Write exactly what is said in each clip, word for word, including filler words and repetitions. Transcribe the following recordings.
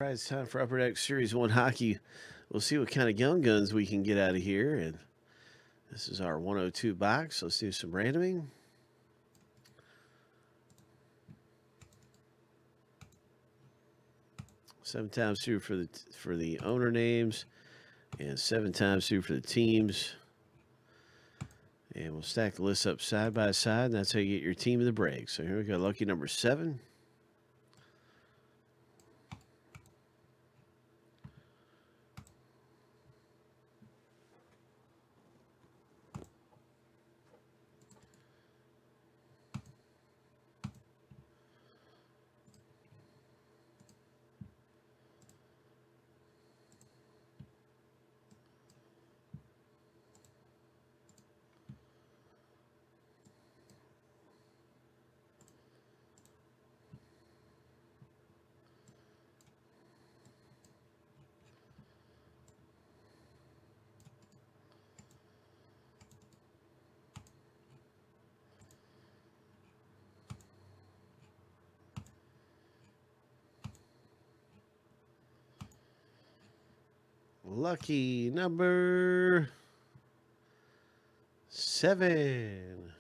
All right, it's time for Upper Deck Series one Hockey. We'll see what kind of young guns we can get out of here. And this is our one oh two box. Let's do some randoming. Seven times through for the for the owner names, and seven times through for the teams. And we'll stack the list up side by side, and that's how you get your team of the break. So here we go, lucky number seven. Lucky number seven.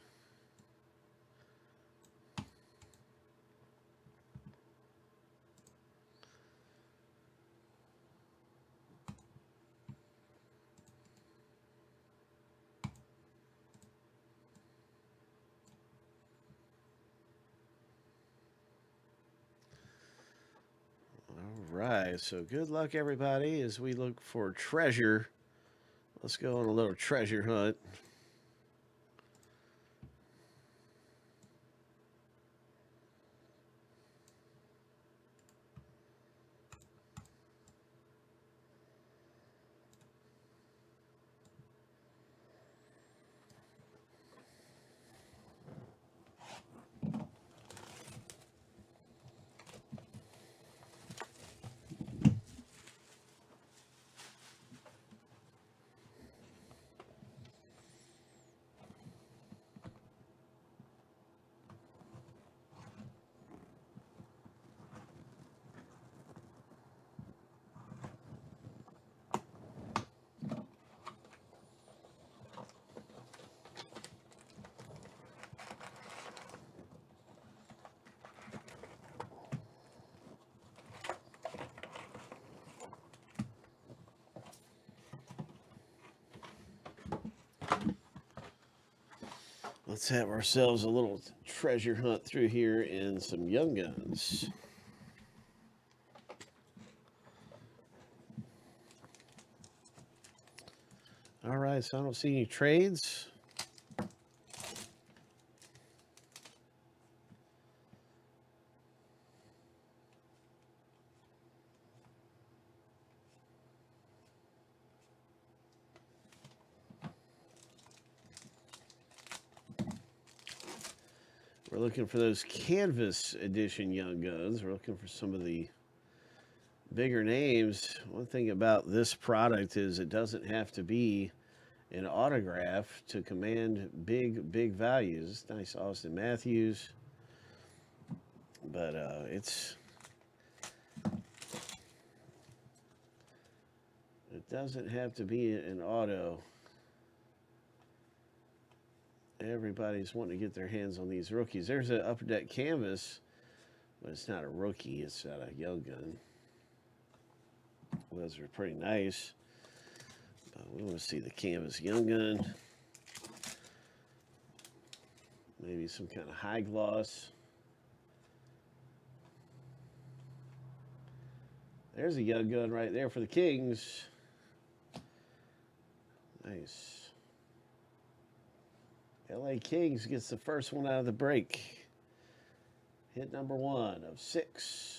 All right, so good luck, everybody, as we look for treasure. Let's go on a little treasure hunt. Let's have ourselves a little treasure hunt through here in some young guns. All right, so I don't see any trades. We're looking for those Canvas Edition Young Guns. We're looking for some of the bigger names. One thing about this product is it doesn't have to be an autograph to command big, big values. Nice Austin Matthews. But uh, it's... It doesn't have to be an auto. Everybody's wanting to get their hands on these rookies. There's an Upper Deck Canvas, but it's not a rookie. It's not a young gun. Those are pretty nice. But we want to see the Canvas young gun. Maybe some kind of high gloss. There's a young gun right there for the Kings. Nice. L A Kings gets the first one out of the break. Hit number one of six.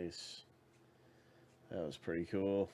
Nice. That was pretty cool.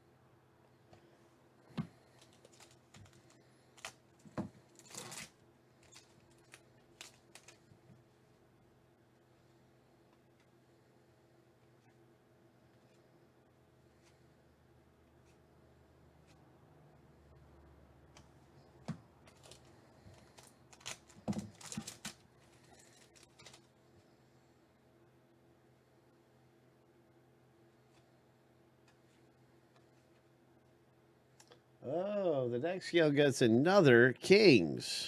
Oh, the next young gets another Kings.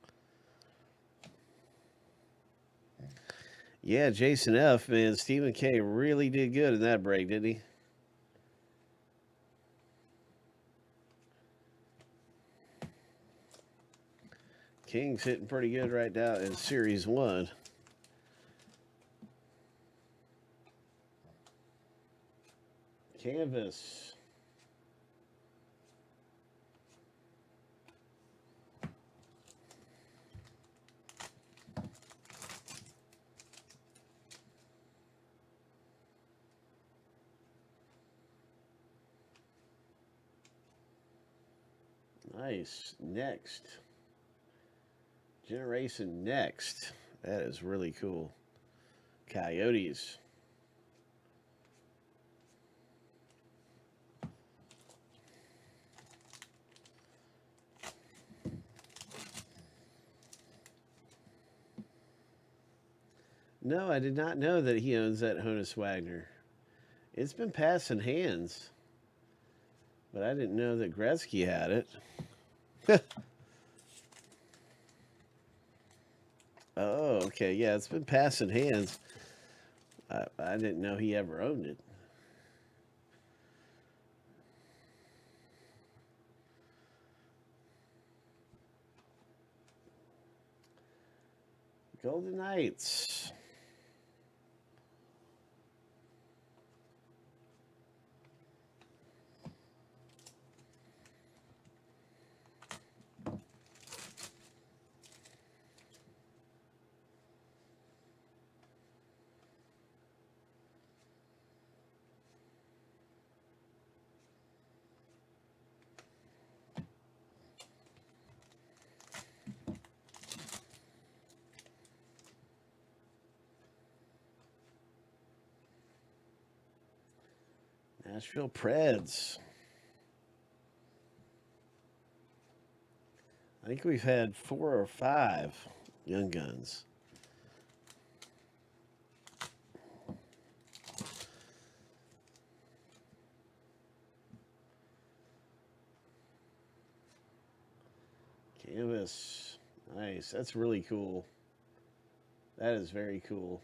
Yeah, Jason F, man, Stephen K really did good in that break, didn't he? Kings hitting pretty good right now in Series one. Canvas. Nice. Next. Generation Next. That is really cool. Coyotes. No, I did not know that he owns that Honus Wagner. It's been passing hands, but I didn't know that Gretzky had it. Oh, okay. Yeah, it's been passing hands. I, I didn't know he ever owned it. Golden Knights. Nashville Preds. I think we've had four or five Young Guns. Canvas. Nice. That's really cool. That is very cool.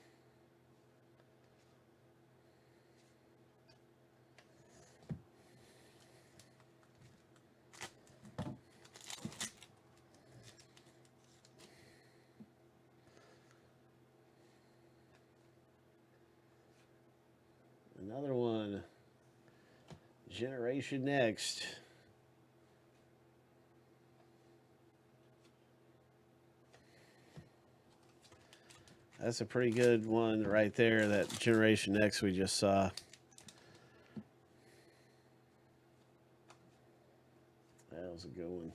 Another one. Generation Next. That's a pretty good one right there, that Generation Next we just saw. That was a good one.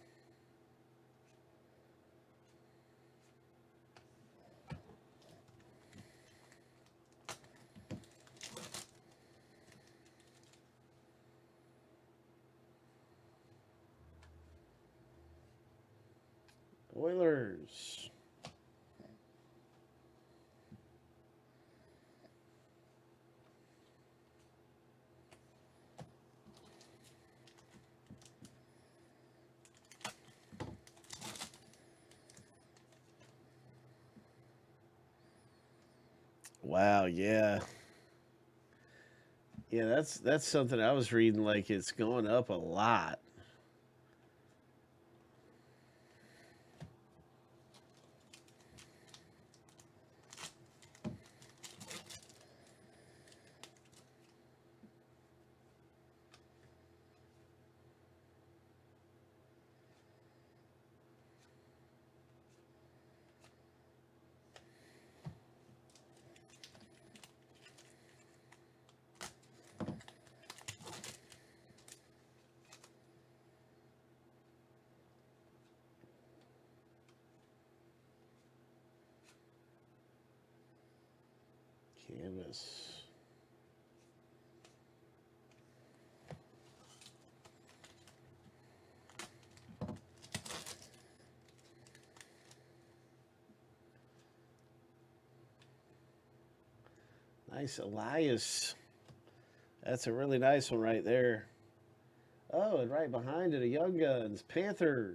Oilers. Wow, yeah. Yeah, that's that's something I was reading, like it's going up a lot. Canvas. Nice Elias. That's a really nice one right there. Oh, and right behind it, a Young Guns, Panthers.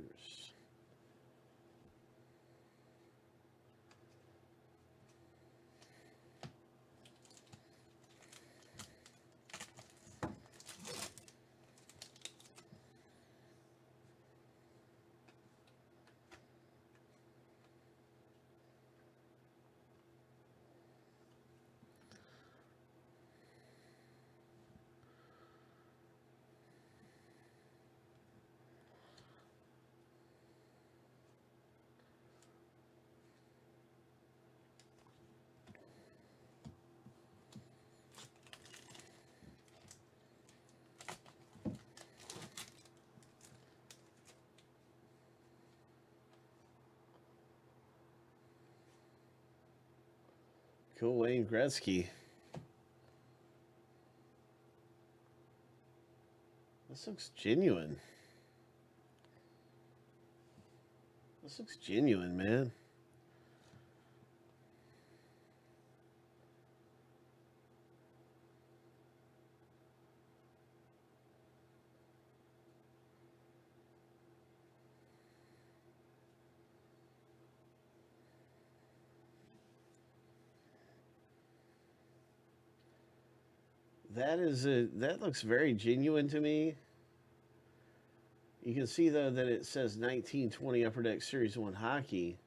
Cool, Wayne Gretzky. This looks genuine. This looks genuine, man. That is a that looks very genuine to me. You can see though that it says nineteen twenty Upper Deck Series one hockey.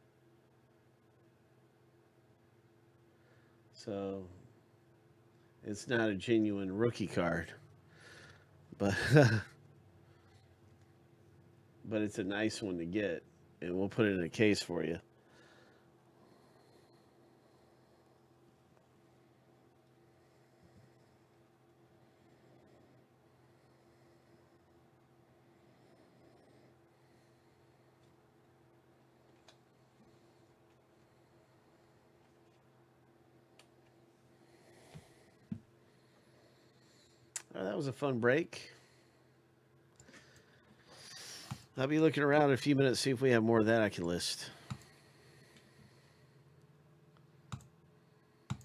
So it's not a genuine rookie card. But but it's a nice one to get, and we'll put it in a case for you. Oh, that was a fun break. I'll be looking around in a few minutes, see if we have more of that I can list.